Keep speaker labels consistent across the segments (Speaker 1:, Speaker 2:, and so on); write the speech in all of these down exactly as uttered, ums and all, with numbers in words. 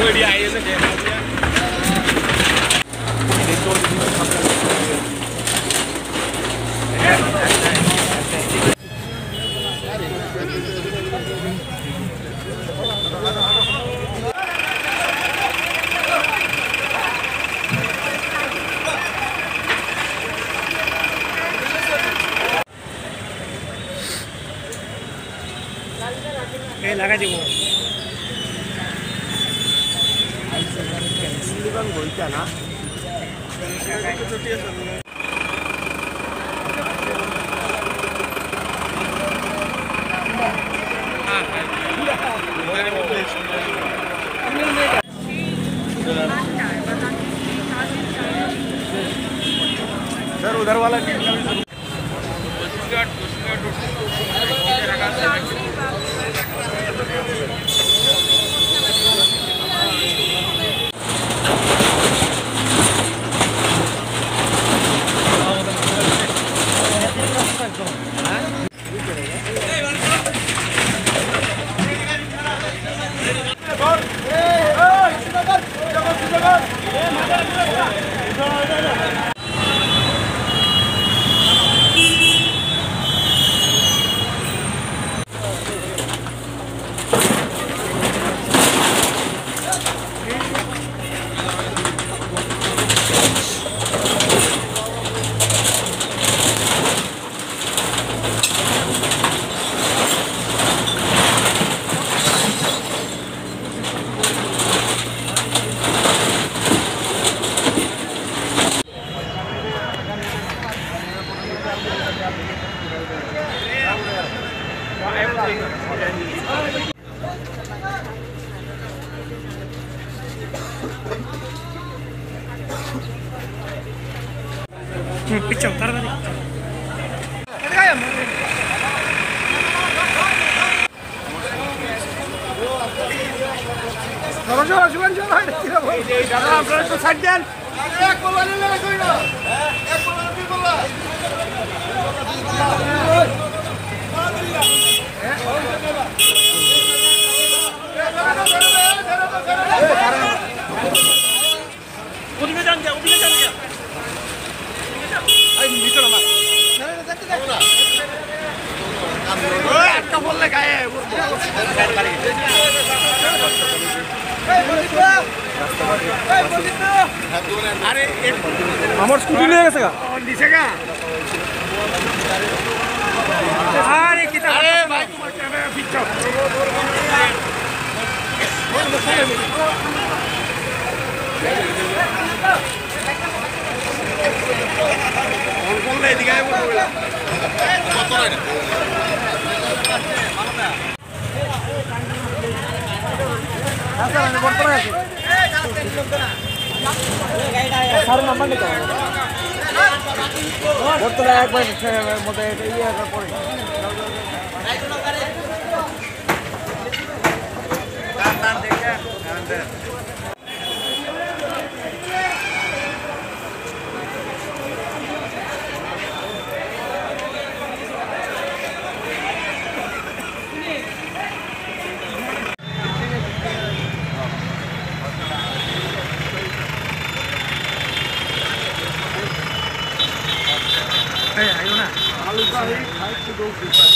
Speaker 1: লাগাই দিব বলতে না सर उधर वाला पिच्छो तारा নরজোড়া শুভেন জোড়া এটা ভাই দাদা আপনারা একটু সাইড দেন এক বল নিলে কই না এক বল দুই বল ওদিকে যান গিয়া ওদিকে যান গিয়া এই নিচে না না না দেখতে দেখো না ওই একটা বললে গায়ে আরে আমার স্কুটি নিয়ে গেছে গা নিচে গা আরে কি আরে ভাই তোমার ক্যামেরা পিচ্ছো কোন কোন এদিকে আয় বল কত রাইড ভালো না আচ্ছা আমি বলতে আছি এই গাড়ি টেনশন না গাড়িটা স্যার নাম্বার নিতে হবে বলতে একবার মধ্যে ইয়ে করে রাইট না করে দান দান দেখেন দান Hey, ayo na. Alu kahi, kahi to go deeper.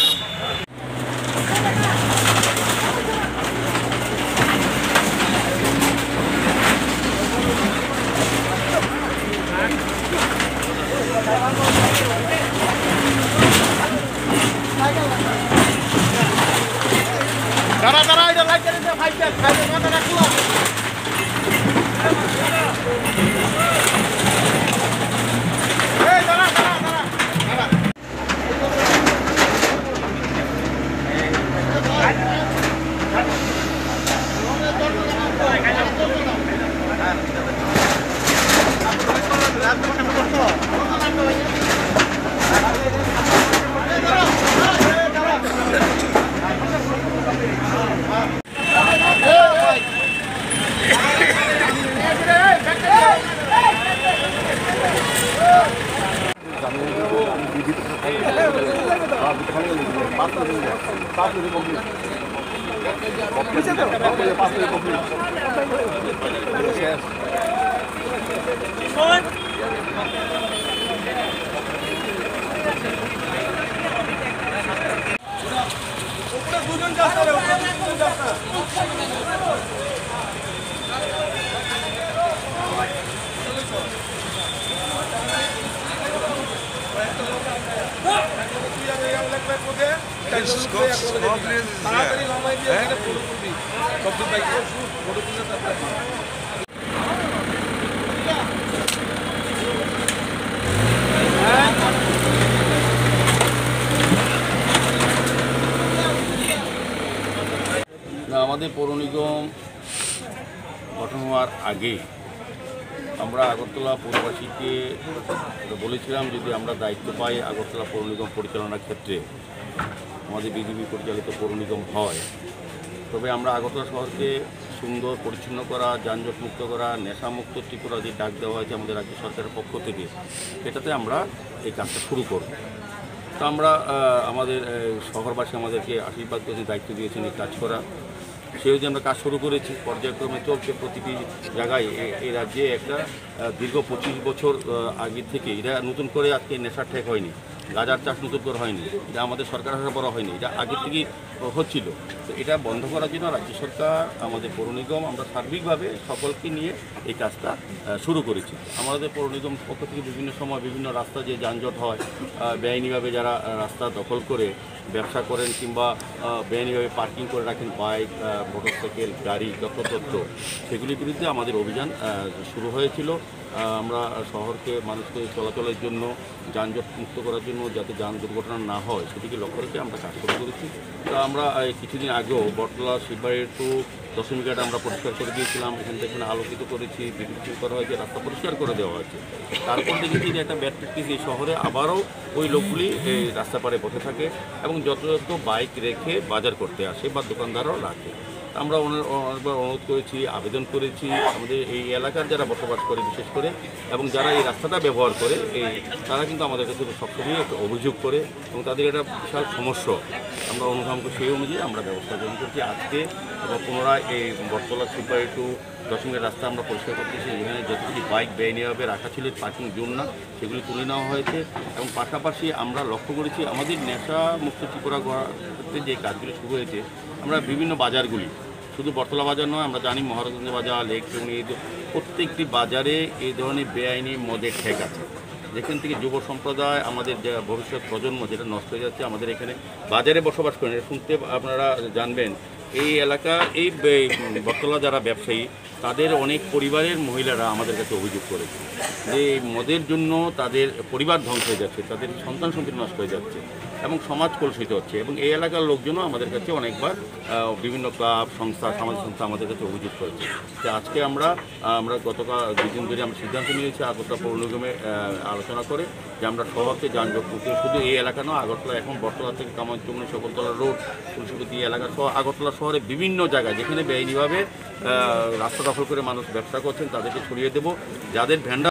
Speaker 1: Dara dara ida like kare se five step, five step na rakla. Hey, dara dara dara. Dara. হয়েছে তো দুজন যাচ্ছে দুজন যাচ্ছে
Speaker 2: আমাদের পৌর নিগম গঠন হওয়ার আগে আমরা আগরতলা পৌরবাসীকে বলেছিলাম যদি আমরা দায়িত্ব পাই আগরতলা পৌর নিগম পরিচালনার ক্ষেত্রে আমাদের বিজেপি পরিচালিত পৌর নিগম হয় তবে আমরা আগরতলা শহরকে সুন্দর পরিচ্ছন্ন করা যানজট মুক্ত করা নেশামুক্ত ত্রিপুরা যে ডাক দেওয়া হয়েছে আমাদের রাজ্য সরকারের পক্ষ থেকে সেটাতে আমরা এই কাজটা শুরু করব। তো আমরা আমাদের শহরবাসী আমাদেরকে আশীর্বাদ করে দায়িত্ব দিয়েছেন এই কাজ করা সেই যে আমরা কাজ শুরু করেছি পর্যায়ক্রমে চলছে প্রতিটি জায়গায় এই রাজ্যে একটা দীর্ঘ পঁচিশ বছর আগে থেকে এটা নতুন করে আজকে নেশার ঠেক হয়নি গাঁজার চাষ নতুন করে হয়নি এটা আমাদের সরকার হাতে বড় হয়নি এটা আগের থেকেই হচ্ছিল তো এটা বন্ধ করার জন্য রাজ্য সরকার আমাদের পৌর নিগম আমরা সার্বিকভাবে সকলকে নিয়ে এই কাজটা শুরু করেছি আমাদের পৌর নিগম পক্ষ থেকে বিভিন্ন সময় বিভিন্ন রাস্তা যে যানজট হয় বেআইনিভাবে যারা রাস্তা দখল করে ব্যবসা করেন কিংবা বেআইনিভাবে পার্কিং করে রাখেন বাইক মোটরসাইকেল গাড়ি যত্রতত্র সেগুলির বিরুদ্ধে আমাদের অভিযান শুরু হয়েছিল আমরা শহরকে মানুষকে চলাচলের জন্য যানজট মুক্ত করার জন্য যাতে যান দুর্ঘটনা না হয় সেদিকে লক্ষ্য রেখে আমরা কাজ শুরু করেছি তো আমরা কিছুদিন আগেও বটতলা শিববাড়ির টু দশমিঘাট আমরা পরিষ্কার করে দিয়েছিলাম এখান থেকে আলোকিত করেছি বিদ্যুৎ করা হয়েছে রাস্তা পরিষ্কার করে দেওয়া হয়েছে তারপর দেখেছি যে একটা ব্যাড প্র্যাকটিস এই শহরে আবারও ওই লোকগুলি এই রাস্তা পাড়ে বসে থাকে এবং যত যত বাইক রেখে বাজার করতে আসে বা দোকানদারও রাখে আমরা অনেকবার অনুরোধ করেছি আবেদন করেছি আমাদের এই এলাকার যারা বসবাস করে বিশেষ করে এবং যারা এই রাস্তাটা ব্যবহার করে এই তারা কিন্তু আমাদের কাছে সবসময় একটা অভিযোগ করে এবং তাদের একটা বিশাল সমস্যা আমরা অনুধাবন করি সেই অনুযায়ী আমরা ব্যবস্থা গ্রহণ করছি আজকে এবং পুনরায় এই বটতলা শিববাড়ি টু দশমিকের রাস্তা আমরা পরিষ্কার করতেছি এখানে যতগুলি বাইক বেআইনিভাবে রাখা ছিল পার্কিং জোন না সেগুলি তুলে নেওয়া হয়েছে এবং পাশাপাশি আমরা লক্ষ্য করেছি আমাদের নেশা মুক্ত ত্রিপুরা করতে যে কাজগুলি শুরু হয়েছে আমরা বিভিন্ন বাজারগুলি শুধু বটতলা বাজার নয় আমরা জানি মহারাজগঞ্জ বাজার লেক টুনি প্রত্যেকটি বাজারে এই ধরনের বেআইনি মদের ঠেক আছে যেখান থেকে যুব সম্প্রদায় আমাদের যে ভবিষ্যৎ প্রজন্ম যেটা নষ্ট হয়ে যাচ্ছে আমাদের এখানে বাজারে বসবাস করেন শুনতে আপনারা জানবেন এই এলাকা এই বটতলা যারা ব্যবসায়ী তাদের অনেক পরিবারের মহিলারা আমাদের কাছে অভিযোগ করেছে যে মদের জন্য তাদের পরিবার ধ্বংস হয়ে যাচ্ছে তাদের সন্তান সন্ততি নষ্ট হয়ে যাচ্ছে এবং সমাজ কলুষিত হচ্ছে এবং এই এলাকার লোকজনও আমাদের কাছে অনেকবার বিভিন্ন ক্লাব সংস্থা সামাজিক সংস্থা আমাদের কাছে অভিযোগ করেছে যে আজকে আমরা আমরা গতকাল দুদিন ধরে আমরা সিদ্ধান্ত নিয়েছি আগরতলা পৌর নিগমে আলোচনা করে যে আমরা শহরকে যানজট মুক্ত শুধু এই এলাকা নয় আগরতলা এখন বটতলা থেকে কামারচুমনি সকলতলা রোড তুলসীপতি এলাকা সহ আগরতলা শহরে বিভিন্ন জায়গায় যেখানে বেআইনিভাবে রাস্তা দখল করে মানুষ ব্যবসা করছেন তাদেরকে ছড়িয়ে দেব যাদের ভ্যান্ডার